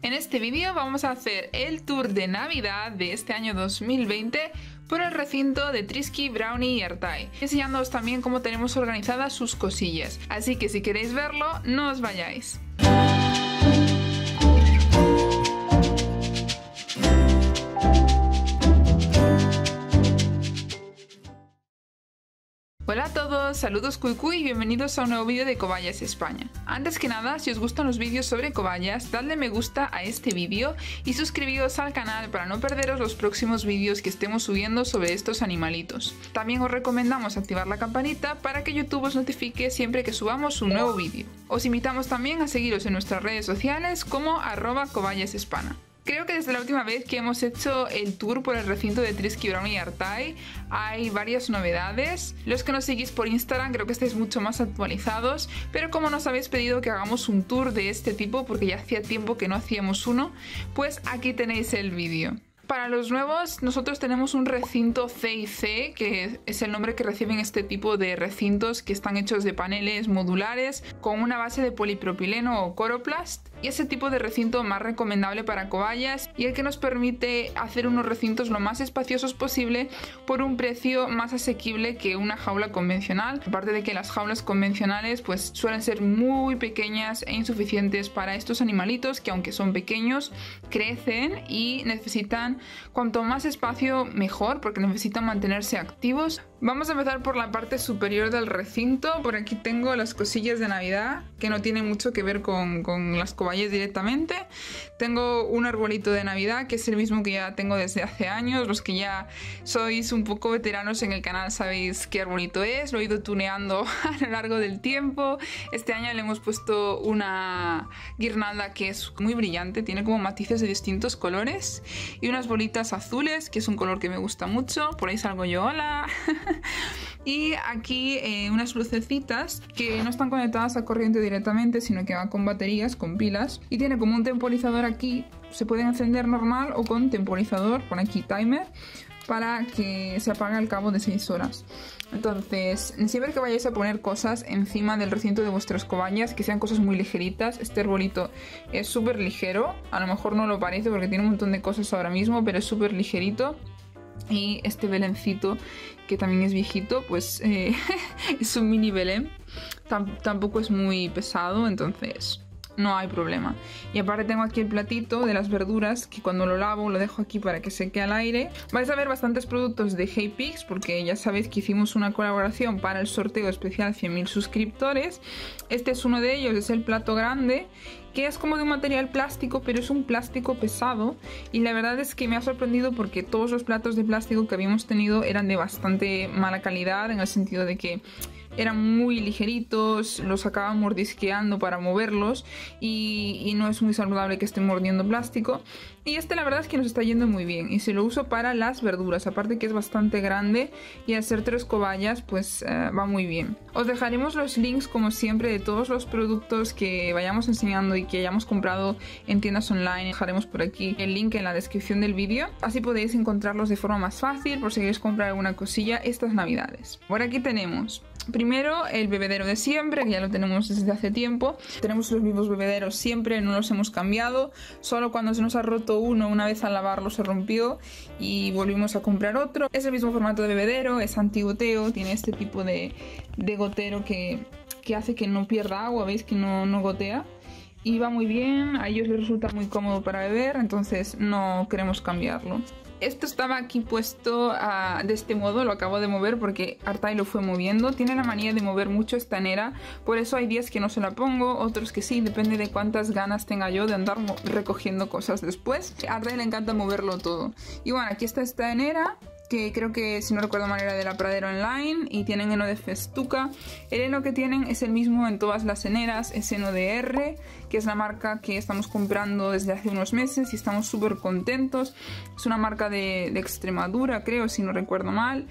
En este vídeo vamos a hacer el tour de Navidad de este año 2020 por el recinto de Trisky, Brownie y Artai, enseñándoos también cómo tenemos organizadas sus cosillas. Así que si queréis verlo, no os vayáis. Hola a todos, saludos Cuicuy y bienvenidos a un nuevo vídeo de Cobayas España. Antes que nada, si os gustan los vídeos sobre cobayas, dadle me gusta a este vídeo y suscribíos al canal para no perderos los próximos vídeos que estemos subiendo sobre estos animalitos. También os recomendamos activar la campanita para que YouTube os notifique siempre que subamos un nuevo vídeo. Os invitamos también a seguiros en nuestras redes sociales como @cobayasespana. Creo que desde la última vez que hemos hecho el tour por el recinto de Trisky, Brownie y Artai hay varias novedades. Los que nos seguís por Instagram creo que estáis mucho más actualizados, pero como nos habéis pedido que hagamos un tour de este tipo porque ya hacía tiempo que no hacíamos uno, pues aquí tenéis el vídeo. Para los nuevos, nosotros tenemos un recinto C&C, que es el nombre que reciben este tipo de recintos que están hechos de paneles modulares con una base de polipropileno o coroplast. Y ese tipo de recinto más recomendable para cobayas y el que nos permite hacer unos recintos lo más espaciosos posible por un precio más asequible que una jaula convencional. Aparte de que las jaulas convencionales pues suelen ser muy pequeñas e insuficientes para estos animalitos que aunque son pequeños crecen y necesitan cuanto más espacio mejor porque necesitan mantenerse activos. Vamos a empezar por la parte superior del recinto. Por aquí tengo las cosillas de Navidad que no tienen mucho que ver con las cobayas directamente. Tengo un arbolito de Navidad que es el mismo que ya tengo desde hace años. Los que ya sois un poco veteranos en el canal sabéis qué arbolito es. Lo he ido tuneando a lo largo del tiempo. Este año le hemos puesto una guirnalda que es muy brillante, tiene como matices de distintos colores y unas bolitas azules que es un color que me gusta mucho. Por ahí salgo yo, hola. Y aquí unas lucecitas que no están conectadas a corriente directamente, sino que van con baterías, con pilas, y tiene como un temporizador aquí. Se pueden encender normal o con temporizador, pon aquí timer, para que se apague al cabo de 6 horas. Entonces, siempre que vayáis a poner cosas encima del recinto de vuestras cobayas, que sean cosas muy ligeritas. Este arbolito es súper ligero, a lo mejor no lo parece porque tiene un montón de cosas ahora mismo, pero es súper ligerito. Y este belencito, que también es viejito, pues es un mini belén. Tampoco es muy pesado, entonces no hay problema. Y aparte tengo aquí el platito de las verduras, que cuando lo lavo lo dejo aquí para que seque al aire. Vais a ver bastantes productos de Hey Pigs, porque ya sabéis que hicimos una colaboración para el sorteo especial 100.000 suscriptores. Este es uno de ellos, es el plato grande, que es como de un material plástico, pero es un plástico pesado. Y la verdad es que me ha sorprendido porque todos los platos de plástico que habíamos tenido eran de bastante mala calidad, en el sentido de que eran muy ligeritos, los acaban mordisqueando para moverlos y no es muy saludable que estén mordiendo plástico. Y este la verdad es que nos está yendo muy bien y se lo uso para las verduras, aparte que es bastante grande y al ser 3 cobayas pues va muy bien. Os dejaremos los links como siempre de todos los productos que vayamos enseñando y que hayamos comprado en tiendas online. Dejaremos por aquí el link en la descripción del vídeo, así podéis encontrarlos de forma más fácil por si queréis comprar alguna cosilla estas navidades. Por aquí tenemos primero el bebedero de siempre, que ya lo tenemos desde hace tiempo. Tenemos los mismos bebederos siempre, no los hemos cambiado. Solo cuando se nos ha roto uno, una vez al lavarlo se rompió y volvimos a comprar otro. Es el mismo formato de bebedero, es antigoteo, tiene este tipo de gotero que hace que no pierda agua, veis que no gotea. Y va muy bien, a ellos les resulta muy cómodo para beber, entonces no queremos cambiarlo. Esto estaba aquí puesto de este modo, lo acabo de mover porque Artai lo fue moviendo. Tiene la manía de mover mucho esta enera, por eso hay días que no se la pongo, otros que sí, depende de cuántas ganas tenga yo de andar recogiendo cosas después. A Artai le encanta moverlo todo. Y bueno, aquí está esta enera, que creo que, si no recuerdo mal, era de la Pradera Online, y tienen heno de festuca. El heno que tienen es el mismo en todas las eneras, es heno de R, que es la marca que estamos comprando desde hace unos meses y estamos súper contentos. Es una marca de Extremadura, creo, si no recuerdo mal,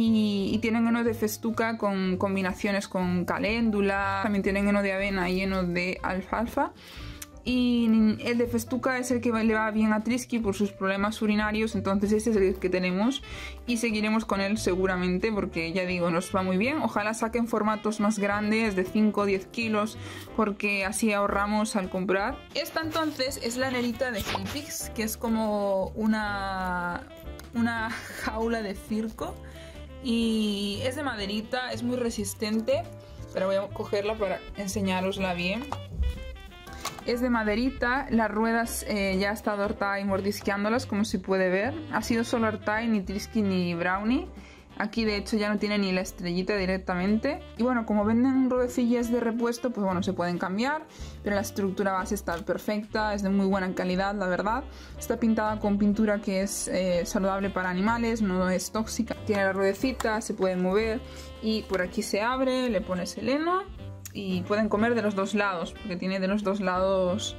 y tienen heno de festuca con combinaciones con caléndula, también tienen heno de avena y heno de alfalfa. Y el de Festuca es el que le va bien a Trisky por sus problemas urinarios, entonces este es el que tenemos y seguiremos con él seguramente porque ya digo, nos va muy bien. Ojalá saquen formatos más grandes de 5 o 10 kilos porque así ahorramos al comprar. Esta entonces es la nerita de Haypix, que es como una jaula de circo y es de maderita, es muy resistente, pero voy a cogerla para enseñarosla bien. Es de maderita, las ruedas ya ha estado Artai mordisqueándolas, como se puede ver. Ha sido solo Artai, ni Trisky ni Brownie. Aquí de hecho ya no tiene ni la estrellita directamente. Y bueno, como venden ruedecillas de repuesto, pues bueno, se pueden cambiar. Pero la estructura base está perfecta, es de muy buena calidad, la verdad. Está pintada con pintura que es saludable para animales, no es tóxica. Tiene la ruedecita, se puede mover y por aquí se abre, le pones el heno. Y pueden comer de los dos lados, porque tiene de los dos lados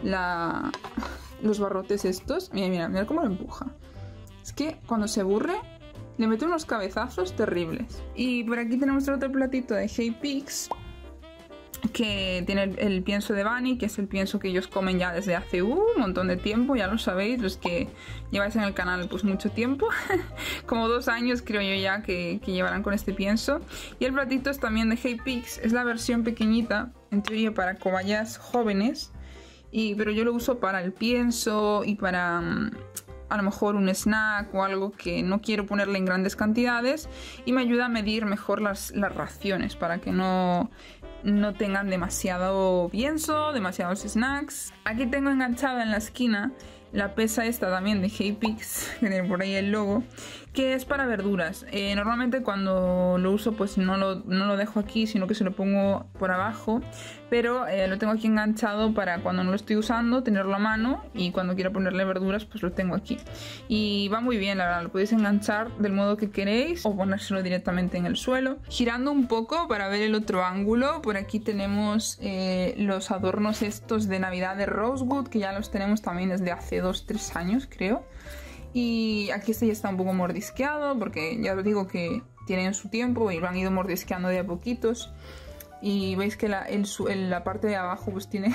los barrotes estos. Mira cómo lo empuja. Es que cuando se aburre le mete unos cabezazos terribles. Y por aquí tenemos otro platito de Haypix, que tiene el pienso de Bunny, que es el pienso que ellos comen ya desde hace un montón de tiempo, ya lo sabéis, los que lleváis en el canal pues mucho tiempo, como 2 años creo yo ya que llevarán con este pienso. Y el platito es también de Haypix, es la versión pequeñita, en teoría para cobayas jóvenes, pero yo lo uso para el pienso y para a lo mejor un snack o algo que no quiero ponerle en grandes cantidades, y me ayuda a medir mejor las raciones para que no tengan demasiado pienso, demasiados snacks. Aquí tengo enganchada en la esquina la pesa esta también de Haypix, que tiene por ahí el logo, que es para verduras. Normalmente cuando lo uso pues no lo dejo aquí, sino que se lo pongo por abajo, pero lo tengo aquí enganchado para cuando no lo estoy usando tenerlo a mano, y cuando quiero ponerle verduras pues lo tengo aquí. Y va muy bien, la verdad, lo podéis enganchar del modo que queréis o ponérselo directamente en el suelo. Girando un poco para ver el otro ángulo, por aquí tenemos los adornos estos de Navidad de Rosewood, que ya los tenemos también desde hace 2-3 años creo. Y aquí este ya está un poco mordisqueado porque ya os digo que tienen su tiempo y lo han ido mordisqueando de a poquitos. Y veis que la parte de abajo pues tiene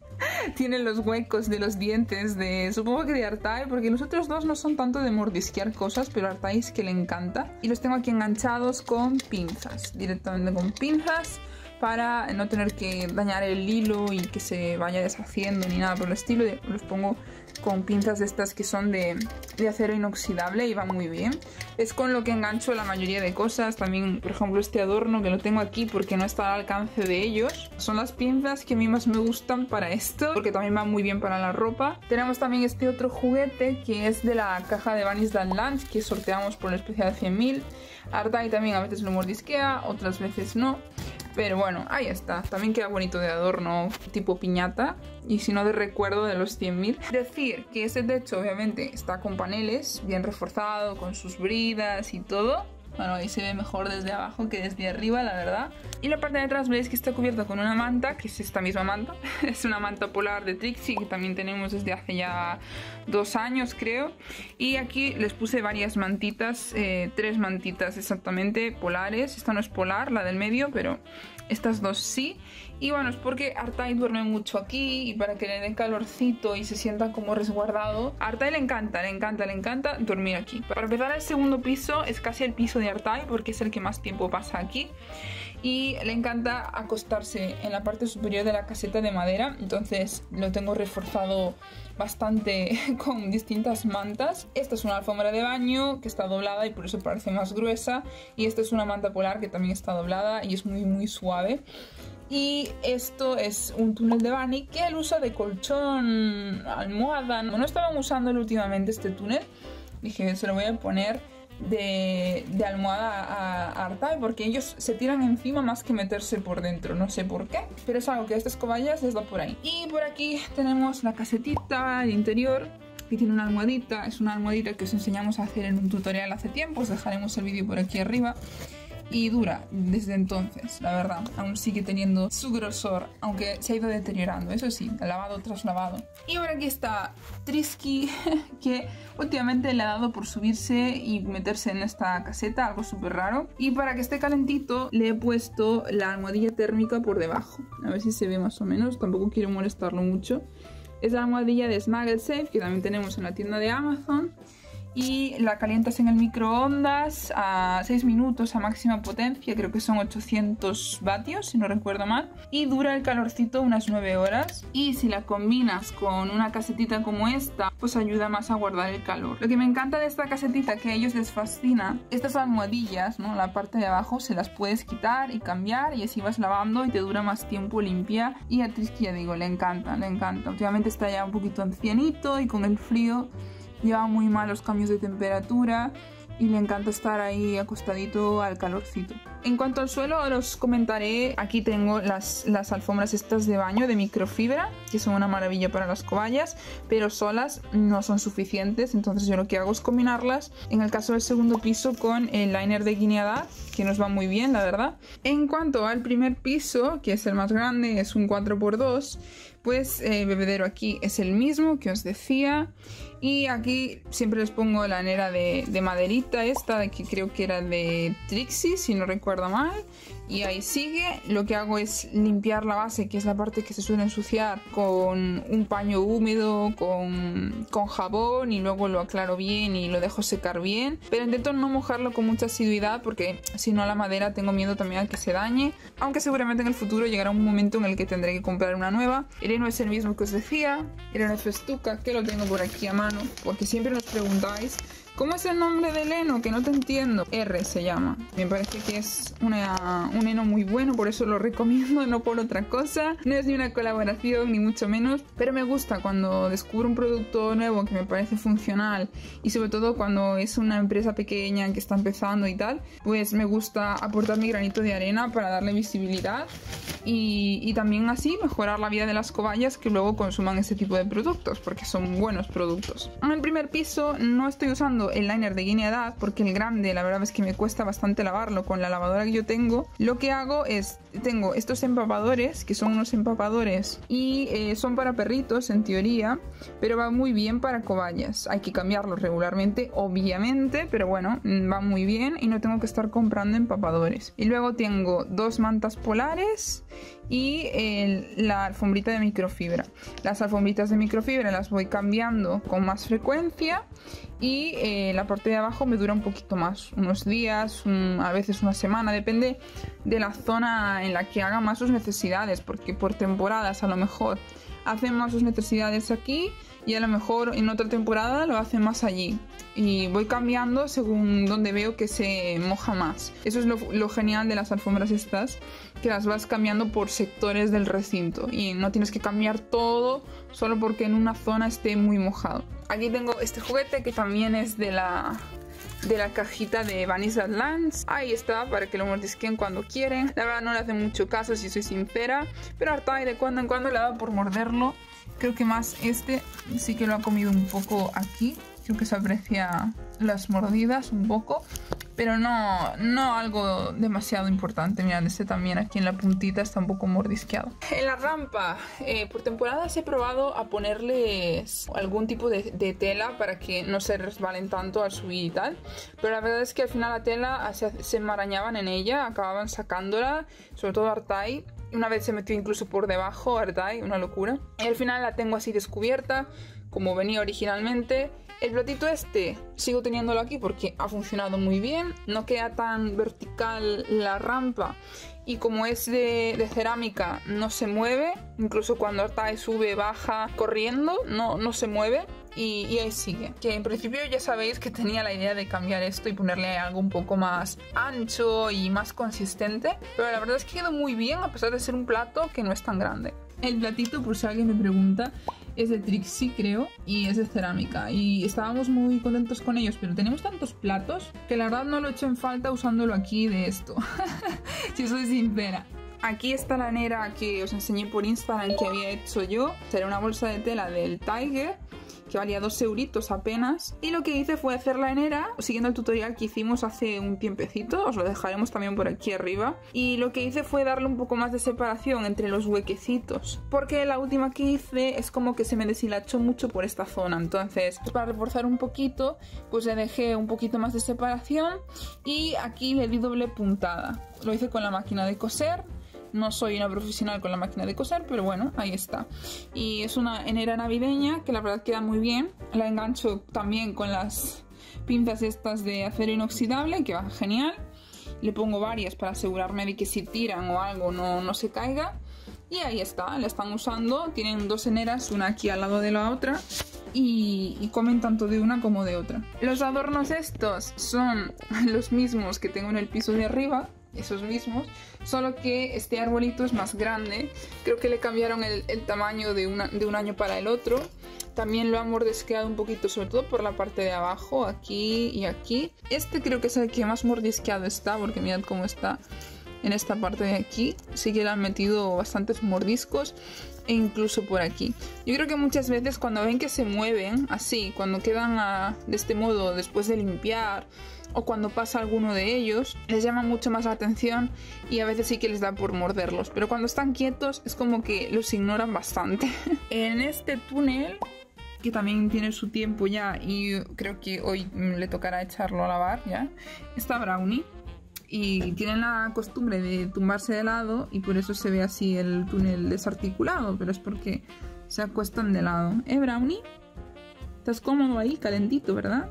los huecos de los dientes supongo que de Artai, porque los otros dos no son tanto de mordisquear cosas, pero Artai es que le encanta. Y los tengo aquí enganchados con pinzas, directamente con pinzas, para no tener que dañar el hilo y que se vaya deshaciendo ni nada por el estilo. Los pongo con pinzas estas que son de acero inoxidable y va muy bien. Es con lo que engancho la mayoría de cosas. También, por ejemplo, este adorno que lo tengo aquí porque no está al alcance de ellos. Son las pinzas que a mí más me gustan para esto, porque también va muy bien para la ropa. Tenemos también este otro juguete que es de la caja de Bunny's That Lunch, que sorteamos por el especial de 100.000. Artai también a veces lo mordisquea, otras veces no. Pero bueno, ahí está. También queda bonito de adorno tipo piñata. Y si no, de recuerdo de los 100.000. Decir que este techo obviamente está con paneles, bien reforzado, con sus bridas y todo. Bueno, ahí se ve mejor desde abajo que desde arriba, la verdad. Y la parte de atrás veis que está cubierta con una manta, que es esta misma manta. Es una manta polar de Trixie, que también tenemos desde hace ya 2 años, creo. Y aquí les puse varias mantitas, 3 mantitas exactamente polares. Esta no es polar, la del medio, pero estas dos sí. Y bueno, es porque Artai duerme mucho aquí y para que le dé calorcito y se sienta como resguardado. A Artai le encanta dormir aquí. Para empezar, el segundo piso es casi el piso de Artai porque es el que más tiempo pasa aquí. Y le encanta acostarse en la parte superior de la caseta de madera. Entonces lo tengo reforzado bastante con distintas mantas. Esta es una alfombra de baño que está doblada y por eso parece más gruesa. Y esta es una manta polar que también está doblada y es muy muy suave. Y esto es un túnel de Bunny que él usa de colchón, almohada. No estaban usándolo últimamente este túnel. Dije, se lo voy a poner de almohada a Artai porque ellos se tiran encima más que meterse por dentro. No sé por qué, pero es algo que a estas cobayas les da por ahí. Y por aquí tenemos la casetita, el interior, que tiene una almohadita. Es una almohadita que os enseñamos a hacer en un tutorial hace tiempo. Os dejaremos el vídeo por aquí arriba. y dura desde entonces, la verdad. Aún sigue teniendo su grosor, aunque se ha ido deteriorando, eso sí, lavado tras lavado. Y ahora aquí está Trisky, que últimamente le ha dado por subirse y meterse en esta caseta, algo súper raro. Y para que esté calentito le he puesto la almohadilla térmica por debajo. A ver si se ve más o menos, tampoco quiero molestarlo mucho. Es la almohadilla de Snuggle Safe, que también tenemos en la tienda de Amazon. Y la calientas en el microondas a 6 minutos a máxima potencia, creo que son 800 vatios si no recuerdo mal, y dura el calorcito unas 9 horas. Y si la combinas con una casetita como esta, pues ayuda más a guardar el calor. Lo que me encanta de esta casetita, que a ellos les fascina, estas almohadillas, ¿no? La parte de abajo se las puedes quitar y cambiar, y así vas lavando y te dura más tiempo limpia. Y a Trisky, ya digo, le encanta, le encanta. Últimamente está ya un poquito ancianito y con el frío lleva muy mal los cambios de temperatura y le encanta estar ahí acostadito al calorcito. En cuanto al suelo, ahora os comentaré. Aquí tengo las alfombras estas de baño de microfibra, que son una maravilla para las cobayas, pero solas no son suficientes, entonces yo lo que hago es combinarlas, en el caso del segundo piso, con el liner de guineadad, que nos va muy bien, la verdad. En cuanto al primer piso, que es el más grande, es un 4×2, pues bebedero aquí es el mismo que os decía, y aquí siempre les pongo la nera de maderita esta, que creo que era de Trixie, si no recuerdo mal, y ahí sigue. Lo que hago es limpiar la base, que es la parte que se suele ensuciar, con un paño húmedo, con jabón, y luego lo aclaro bien y lo dejo secar bien, pero intento no mojarlo con mucha asiduidad, porque si no la madera tengo miedo también a que se dañe, aunque seguramente en el futuro llegará un momento en el que tendré que comprar una nueva. El heno es el mismo que os decía, era una festuca, que lo tengo por aquí a mano, porque siempre nos preguntáis ¿cómo es el nombre del heno? Que no te entiendo. R se llama. Me parece que es un heno muy bueno, por eso lo recomiendo, no por otra cosa. No es ni una colaboración, ni mucho menos, pero me gusta cuando descubro un producto nuevo que me parece funcional, y sobre todo cuando es una empresa pequeña que está empezando y tal, pues me gusta aportar mi granito de arena para darle visibilidad y también así mejorar la vida de las cobayas que luego consuman ese tipo de productos, porque son buenos productos. En el primer piso no estoy usando el liner de guineadad, porque el grande la verdad es que me cuesta bastante lavarlo con la lavadora que yo tengo. Lo que hago es, tengo estos empapadores, que son unos empapadores y son para perritos en teoría, pero va muy bien para cobayas. Hay que cambiarlos regularmente, obviamente, pero bueno, va muy bien y no tengo que estar comprando empapadores. Y luego tengo dos mantas polares y la alfombrita de microfibra. Las alfombritas de microfibra las voy cambiando con más frecuencia, y la parte de abajo me dura un poquito más, unos días, a veces una semana, depende de la zona en la que haga más sus necesidades, porque por temporadas a lo mejor hacen más sus necesidades aquí y a lo mejor en otra temporada lo hacen más allí, y voy cambiando según donde veo que se moja más. Eso es lo genial de las alfombras estas, que las vas cambiando por sectores del recinto y no tienes que cambiar todo solo porque en una zona esté muy mojado. Aquí tengo este juguete que también es de la cajita de Bunny's Badlands. Ahí está, para que lo mordisquen cuando quieren. La verdad no le hace mucho caso, si soy sincera, pero Artai de cuando en cuando le ha dado por morderlo. Creo que más este sí que lo ha comido un poco aquí. Creo que se aprecia las mordidas un poco, pero no algo demasiado importante. Mirad, este también aquí en la puntita está un poco mordisqueado. En la rampa, por temporadas he probado a ponerles algún tipo de tela para que no se resbalen tanto al subir y tal, pero la verdad es que al final la tela se enmarañaban en ella, acababan sacándola, sobre todo Artai. Una vez se metió incluso por debajo Artai, una locura. Y al final la tengo así descubierta, como venía originalmente. El platito este sigo teniéndolo aquí porque ha funcionado muy bien, no queda tan vertical la rampa, y como es de cerámica no se mueve, incluso cuando Artai sube, baja corriendo, no se mueve. Y ahí sigue. Que en principio ya sabéis que tenía la idea de cambiar esto y ponerle algo un poco más ancho y más consistente, pero la verdad es que quedó muy bien a pesar de ser un plato que no es tan grande. El platito, por si alguien me pregunta, es de Trixie, creo, y es de cerámica, y estábamos muy contentos con ellos, pero tenemos tantos platos que la verdad no lo he hecho en falta usándolo aquí de esto. Si soy sincera. Aquí está la nera que os enseñé por Instagram que había hecho yo. Será una bolsa de tela del Tiger, que valía 2 euritos apenas. Y lo que hice fue hacer la enera siguiendo el tutorial que hicimos hace un tiempecito, os lo dejaremos también por aquí arriba. Y lo que hice fue darle un poco más de separación entre los huequecitos, porque la última que hice es como que se me deshilachó mucho por esta zona. Entonces, para reforzar un poquito, pues le dejé un poquito más de separación y aquí le di doble puntada. Lo hice con la máquina de coser. No soy una profesional con la máquina de coser, pero bueno, ahí está. Y es una enera navideña que la verdad queda muy bien. La engancho también con las pinzas estas de acero inoxidable, que va genial. Le pongo varias para asegurarme de que si tiran o algo no se caiga. Y ahí está, la están usando. Tienen 2 eneras, una aquí al lado de la otra. Y comen tanto de una como de otra. Los adornos estos son los mismos que tengo en el piso de arriba. Esos mismos, solo que este arbolito es más grande. Creo que le cambiaron el tamaño de un año para el otro. También lo han mordisqueado un poquito, sobre todo por la parte de abajo, aquí y aquí. Este creo que es el que más mordisqueado está, porque mirad cómo está en esta parte de aquí. Sí que le han metido bastantes mordiscos, e incluso por aquí. Yo creo que muchas veces cuando ven que se mueven así, cuando quedan de este modo después de limpiar, o cuando pasa alguno de ellos, les llama mucho más la atención y a veces sí que les da por morderlos, pero cuando están quietos es como que los ignoran bastante. En este túnel, que también tiene su tiempo ya y creo que hoy le tocará echarlo a lavar ya, está Brownie. Y tienen la costumbre de tumbarse de lado y por eso se ve así el túnel desarticulado, pero es porque se acuestan de lado. Brownie? ¿Estás cómodo ahí? Calentito, ¿verdad?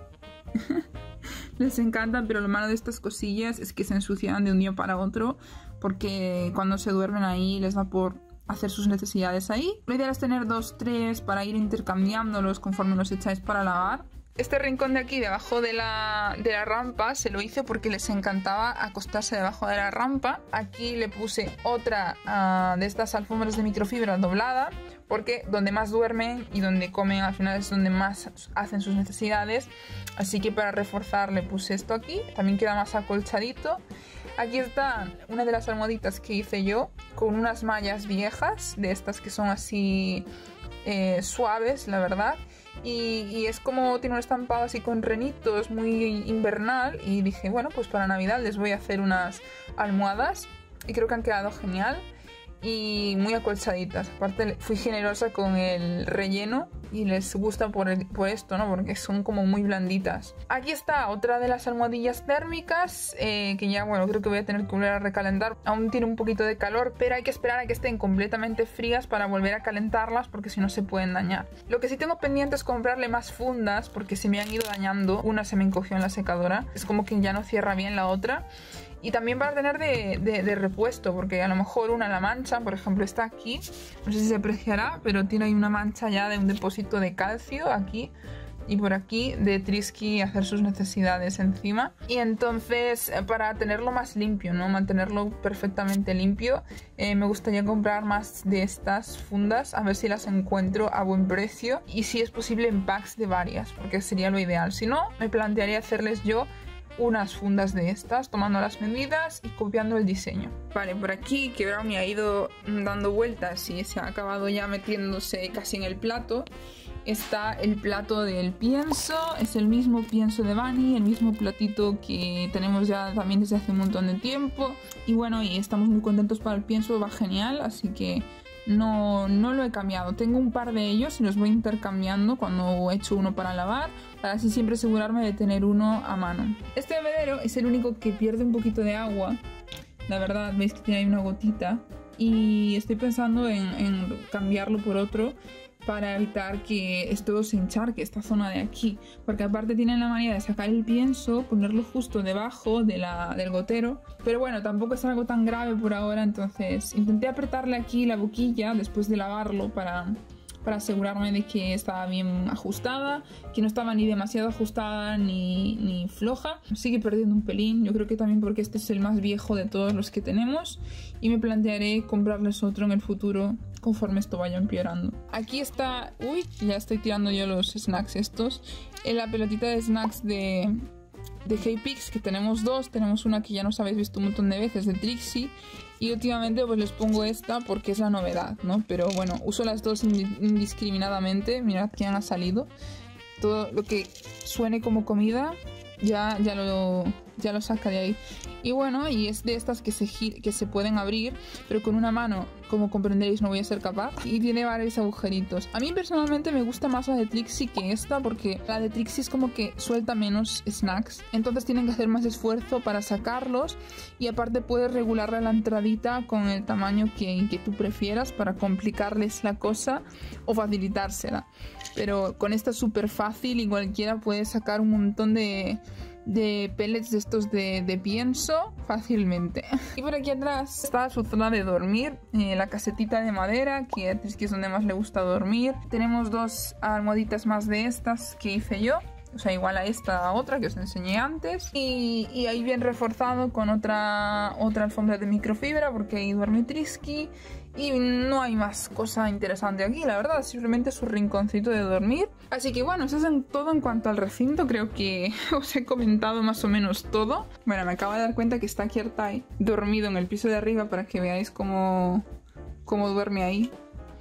Les encantan, pero lo malo de estas cosillas es que se ensucian de un día para otro, porque cuando se duermen ahí les da por hacer sus necesidades ahí. Lo ideal es tener 2, 3 para ir intercambiándolos conforme los echáis para lavar. Este rincón de aquí, debajo de la rampa, se lo hice porque les encantaba acostarse debajo de la rampa. Aquí le puse otra de estas alfombras de microfibra doblada, porque donde más duermen y donde comen al final es donde más hacen sus necesidades. Así que para reforzar le puse esto aquí, también queda más acolchadito. Aquí está una de las almohaditas que hice yo, con unas mallas viejas, de estas que son así suaves, la verdad. Y es como tiene un estampado así con renitos, muy invernal. Y dije, bueno, pues para Navidad les voy a hacer unas almohadas. Y creo que han quedado genial y muy acolchaditas. Aparte fui generosa con el relleno y les gusta por esto, ¿no? Porque son como muy blanditas. Aquí está otra de las almohadillas térmicas que ya, bueno, creo que voy a tener que volver a recalentar. Aún tiene un poquito de calor, pero hay que esperar a que estén completamente frías para volver a calentarlas, porque si no se pueden dañar. Lo que sí tengo pendiente es comprarle más fundas, porque se me han ido dañando. Una se me encogió en la secadora, es como que ya no cierra bien la otra. Y también para tener de repuesto, porque a lo mejor una la mancha, por ejemplo está aquí, no sé si se apreciará, pero tiene ahí una mancha ya de un depósito de calcio aquí y por aquí de Trisky hacer sus necesidades encima. Y entonces para tenerlo más limpio, ¿no? Mantenerlo perfectamente limpio, me gustaría comprar más de estas fundas, a ver si las encuentro a buen precio y si es posible en packs de varias, porque sería lo ideal. Si no, me plantearía hacerles yo unas fundas de estas, tomando las medidas y copiando el diseño. Vale, por aquí que Brownie ha ido dando vueltas y se ha acabado ya metiéndose casi en el plato. Está el plato del pienso, es el mismo pienso de Bunny, el mismo platito que tenemos ya también desde hace un montón de tiempo. Y bueno, y estamos muy contentos para el pienso, va genial, así que no lo he cambiado. Tengo un par de ellos y los voy intercambiando cuando he hecho uno para lavar, para así siempre asegurarme de tener uno a mano. Este bebedero es el único que pierde un poquito de agua, la verdad, veis que tiene ahí una gotita, y estoy pensando en cambiarlo por otro para evitar que esto se encharque, esta zona de aquí, porque aparte tienen la manía de sacar el pienso, ponerlo justo debajo del gotero, pero bueno, tampoco es algo tan grave por ahora. Entonces intenté apretarle aquí la boquilla después de lavarlo para asegurarme de que estaba bien ajustada, que no estaba ni demasiado ajustada ni floja. Sigue perdiendo un pelín, yo creo que también porque este es el más viejo de todos los que tenemos, y me plantearé comprarles otro en el futuro conforme esto vaya empeorando. Aquí está, uy, ya estoy tirando yo los snacks estos, la pelotita de snacks de de K-Pix, que tenemos dos. Tenemos una que ya nos habéis visto un montón de veces, de Trixie. Y últimamente pues les pongo esta porque es la novedad, ¿no? Pero bueno, uso las dos indiscriminadamente. Mirad quién ha salido. Todo lo que suene como comida ya lo saca de ahí. Y bueno, y es de estas que se pueden abrir, pero con una mano, como comprenderéis, no voy a ser capaz. Y tiene varios agujeritos. A mí personalmente me gusta más la de Trixie que esta, porque la de Trixie es como que suelta menos snacks. Entonces tienen que hacer más esfuerzo para sacarlos. Y aparte puedes regularle la entradita con el tamaño que tú prefieras para complicarles la cosa o facilitársela. Pero con esta es súper fácil y cualquiera puede sacar un montón de pellets de estos de pienso fácilmente. Y por aquí atrás está su zona de dormir, la casetita de madera, que es donde más le gusta dormir. Tenemos dos almohaditas más de estas que hice yo, o sea, igual a esta otra que os enseñé antes. Y ahí bien reforzado con otra alfombra de microfibra, porque ahí duerme Trisky. Y no hay más cosa interesante aquí, la verdad, simplemente su rinconcito de dormir. Así que bueno, eso es todo en cuanto al recinto. Creo que os he comentado más o menos todo. Bueno, me acabo de dar cuenta que está Kiertai dormido en el piso de arriba, para que veáis cómo duerme ahí.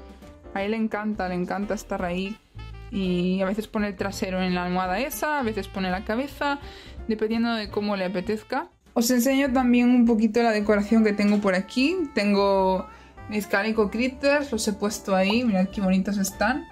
A él le encanta estar ahí. Y a veces pone el trasero en la almohada esa, a veces pone la cabeza, dependiendo de cómo le apetezca. Os enseño también un poquito la decoración que tengo por aquí. Tengo mis Calico Critters, los he puesto ahí, mirad qué bonitos están.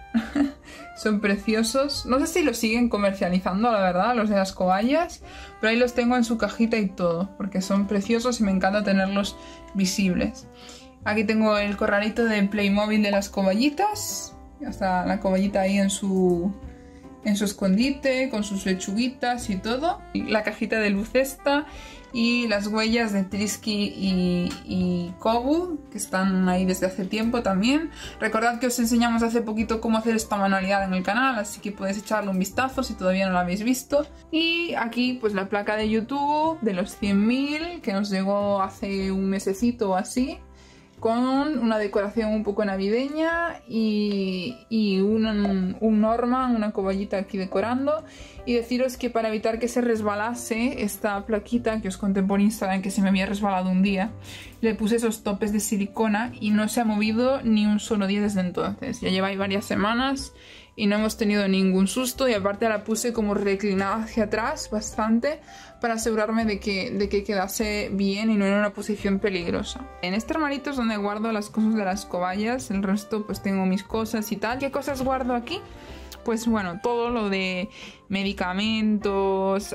Son preciosos. No sé si los siguen comercializando, la verdad, los de las cobayas, pero ahí los tengo en su cajita y todo, porque son preciosos y me encanta tenerlos visibles. Aquí tengo el corralito de Playmobil de las cobayitas. Hasta la coballita ahí en su escondite, con sus lechuguitas y todo. Y la cajita de luz esta. Y las huellas de Trisky y Kobu, que están ahí desde hace tiempo también. Recordad que os enseñamos hace poquito cómo hacer esta manualidad en el canal, así que podéis echarle un vistazo si todavía no la habéis visto. Y aquí pues la placa de YouTube de los 100.000, que nos llegó hace un mesecito o así, con una decoración un poco navideña y un Norman, una coballita aquí decorando. Y deciros que para evitar que se resbalase esta plaquita que os conté por Instagram, que se me había resbalado un día, le puse esos topes de silicona y no se ha movido ni un solo día desde entonces. Ya lleva ahí varias semanas y no hemos tenido ningún susto, y aparte la puse como reclinada hacia atrás bastante para asegurarme de que quedase bien y no en una posición peligrosa. En este armarito es donde guardo las cosas de las cobayas, el resto pues tengo mis cosas y tal. ¿Qué cosas guardo aquí? Pues bueno, todo lo de medicamentos,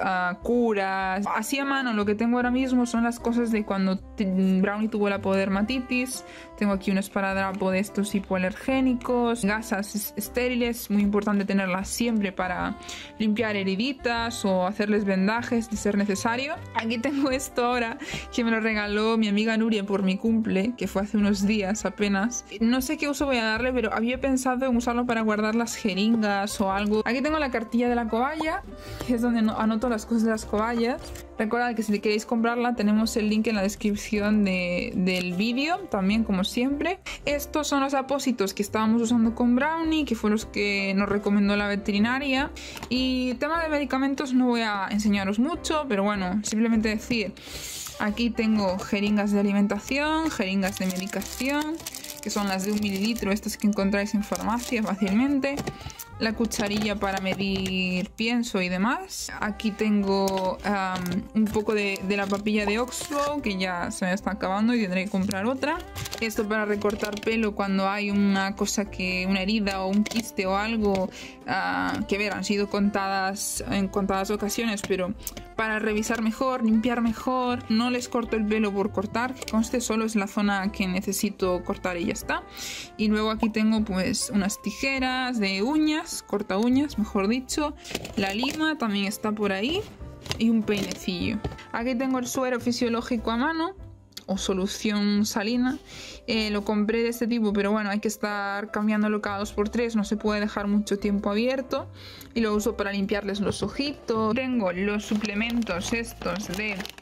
curas. Así a mano lo que tengo ahora mismo son las cosas de cuando Brownie tuvo la podermatitis. Tengo aquí un esparadrapo de estos hipoalergénicos, gasas estériles, muy importante tenerlas siempre para limpiar heriditas o hacerles vendajes de ser necesario. Aquí tengo esto ahora, que me lo regaló mi amiga Nuria por mi cumple, que fue hace unos días apenas. No sé qué uso voy a darle, pero había pensado en usarlo para guardar las jeringas o algo. Aquí tengo la cartilla de la cobaya, que es donde anoto las cosas de las cobayas. Recordad que si queréis comprarla tenemos el link en la descripción del vídeo, también como siempre. Estos son los apósitos que estábamos usando con Brownie, que fueron los que nos recomendó la veterinaria. Y tema de medicamentos no voy a enseñaros mucho, pero bueno, simplemente decir, aquí tengo jeringas de alimentación, jeringas de medicación, que son las de 1 mililitro, estas que encontráis en farmacia fácilmente. La cucharilla para medir pienso y demás. Aquí tengo un poco de la papilla de Oxbow, que ya se me está acabando y tendré que comprar otra. Esto para recortar pelo cuando hay una cosa una herida o un quiste o algo, que ver, han sido contadas en contadas ocasiones, pero para revisar mejor, limpiar mejor. No les corto el pelo por cortar, que conste, solo es la zona que necesito cortar y ya está. Y luego aquí tengo pues unas tijeras de uñas, corta uñas mejor dicho. La lima también está por ahí y un peinecillo. Aquí tengo el suero fisiológico a mano o solución salina. Lo compré de este tipo, pero bueno, hay que estar cambiándolo cada 2 por 3, no se puede dejar mucho tiempo abierto, y lo uso para limpiarles los ojitos. Tengo los suplementos estos de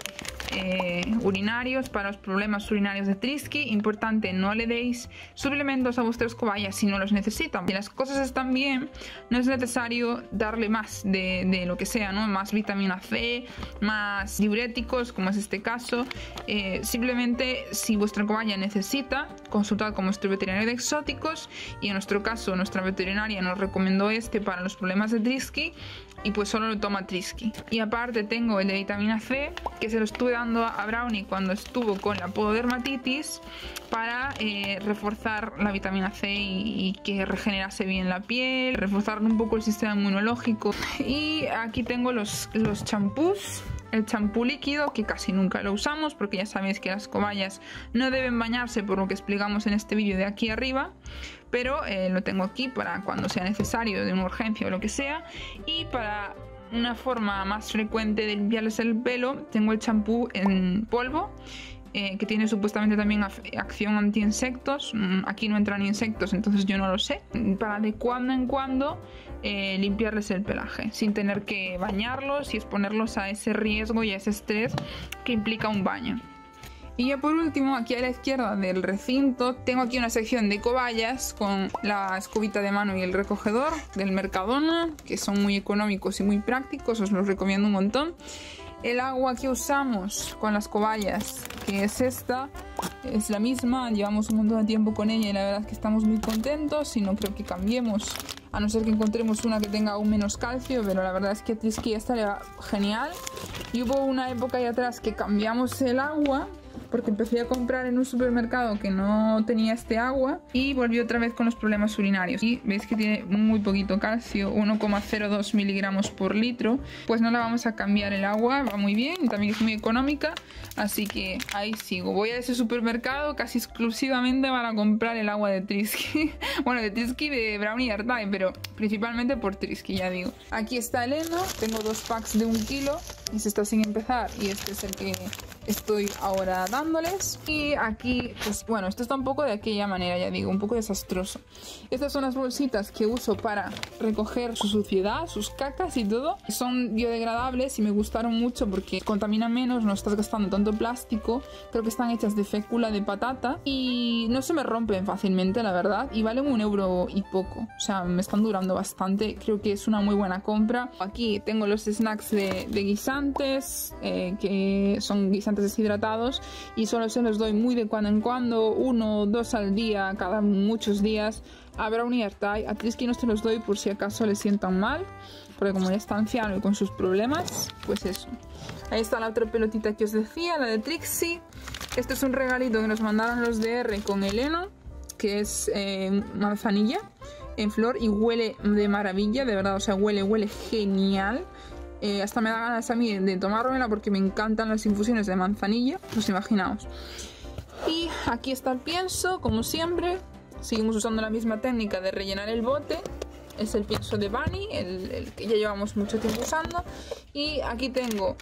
urinarios, para los problemas urinarios de Trisky. Importante, no le deis suplementos a vuestras cobayas si no los necesitan. Si las cosas están bien, no es necesario darle más de lo que sea, ¿no? Más vitamina C, más diuréticos, como es este caso. Simplemente, si vuestra cobaya necesita, consultad con vuestro veterinario de exóticos, y en nuestro caso nuestra veterinaria nos recomendó este para los problemas de Trisky, y pues solo lo toma Trisky. Y aparte tengo el de vitamina C, que se lo estuve dando a Brownie cuando estuvo con la pododermatitis, para reforzar la vitamina C y que regenerase bien la piel, reforzar un poco el sistema inmunológico. Y aquí tengo los champús. El champú líquido, que casi nunca lo usamos porque ya sabéis que las cobayas no deben bañarse, por lo que explicamos en este vídeo de aquí arriba, pero lo tengo aquí para cuando sea necesario, de una urgencia o lo que sea. Y para una forma más frecuente de limpiarles el pelo, tengo el champú en polvo, que tiene supuestamente también acción anti-insectos. Aquí no entran insectos, entonces yo no lo sé. Para de cuando en cuando limpiarles el pelaje sin tener que bañarlos y exponerlos a ese riesgo y a ese estrés que implica un baño. Y ya por último, aquí a la izquierda del recinto tengo aquí una sección de cobayas con la escobita de mano y el recogedor del Mercadona, que son muy económicos y muy prácticos, os los recomiendo un montón. El agua que usamos con las cobayas, que es esta, es la misma, llevamos un montón de tiempo con ella y la verdad es que estamos muy contentos, y no creo que cambiemos, a no ser que encontremos una que tenga aún menos calcio, pero la verdad es que a Trisky esta le va genial. Y hubo una época ahí atrás que cambiamos el agua, porque empecé a comprar en un supermercado que no tenía este agua, y volvió otra vez con los problemas urinarios. Y veis que tiene muy poquito calcio, 1,02 miligramos por litro. Pues no la vamos a cambiar el agua, va muy bien, también es muy económica, así que ahí sigo. Voy a ese supermercado casi exclusivamente para comprar el agua de Trisky. Bueno, de Trisky, de Brownie y Artai, pero principalmente por Trisky, ya digo. Aquí está el heno, tengo 2 packs de 1 kilo, y se está sin empezar, y este es el que estoy ahora dándoles. Y aquí, pues bueno, esto está un poco de aquella manera, ya digo, un poco desastroso. Estas son las bolsitas que uso para recoger su suciedad, sus cacas y todo. Son biodegradables y me gustaron mucho porque contaminan menos, no estás gastando tanto plástico. Creo que están hechas de fécula de patata y no se me rompen fácilmente, la verdad, y valen 1 euro y poco. O sea, me están durando bastante, creo que es una muy buena compra. Aquí tengo los snacks de guisantes, que son guisantes deshidratados, y solo se los doy muy de cuando en cuando, 1 o 2 al día, cada muchos días, a Brownie y Artai. A Trisky no se los doy por si acaso le sientan mal, porque como ya está anciano y con sus problemas, pues eso. Ahí está la otra pelotita que os decía, la de Trixie. Este es un regalito que nos mandaron los DR con el heno, que es manzanilla en flor, y huele de maravilla, de verdad, o sea, huele genial. Hasta me da ganas a mí de tomármela porque me encantan las infusiones de manzanilla, pues imaginaos. Y aquí está el pienso, como siempre. Seguimos usando la misma técnica de rellenar el bote. Es el pienso de Bunny, el que ya llevamos mucho tiempo usando. Y aquí tengo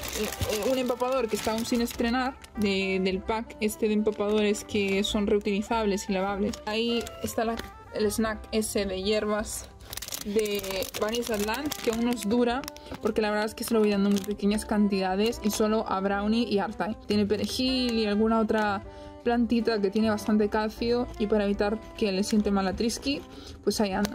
un empapador que está aún sin estrenar, del pack este de empapadores que son reutilizables y lavables. Ahí está el snack ese de hierbas de Bunny's Land, que aún nos dura porque la verdad es que se lo voy dando en muy pequeñas cantidades y solo a Brownie y Artai. Tiene perejil y alguna otra plantita que tiene bastante calcio, y para evitar que le siente mal a Trisky, pues ahí anda.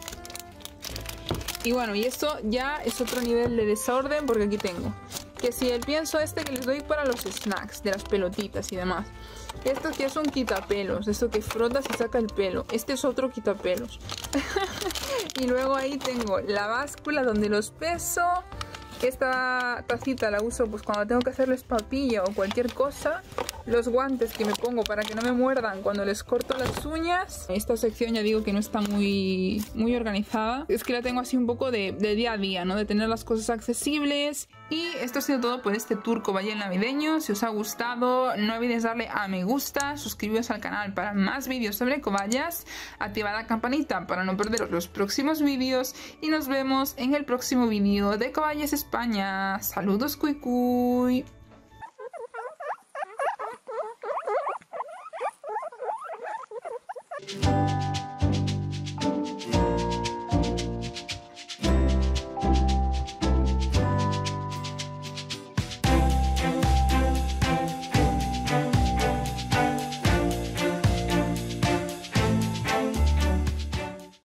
Y bueno, y esto ya es otro nivel de desorden, porque aquí tengo que si el pienso este que les doy para los snacks de las pelotitas y demás, esto que es un quitapelos, esto que frotas y saca el pelo, este es otro quitapelos. Y luego ahí tengo la báscula donde los peso. Esta tacita la uso pues cuando tengo que hacerles papilla o cualquier cosa. Los guantes que me pongo para que no me muerdan cuando les corto las uñas. Esta sección ya digo que no está muy organizada. Es que la tengo así un poco de día a día, ¿no? De tener las cosas accesibles. Y esto ha sido todo por este tour cobayel navideño. Si os ha gustado, no olvidéis darle a me gusta, suscribiros al canal para más vídeos sobre cobayas, activad la campanita para no perderos los próximos vídeos, y nos vemos en el próximo vídeo de Cobayes España. Saludos, cuy cuy.